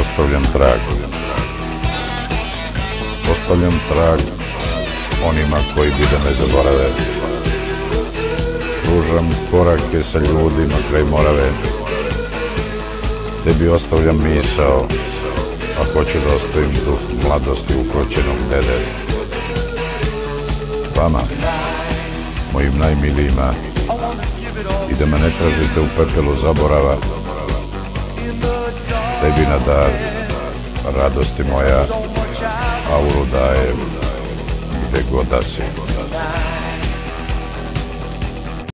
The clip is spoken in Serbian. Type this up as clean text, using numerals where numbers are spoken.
ostavljam trag. Ostavljam trag onima koji bi da me zaborave. Pružam korake sa ljudima kraj Morave. Tebi ostavljam misao, a hoću da ostavim duh mladosti ukroćenog dede. Vama, mojim najmilijima, i da me ne tražite u pepelu zaborava, tebi na dar radosti moja auru dajem gde god da si.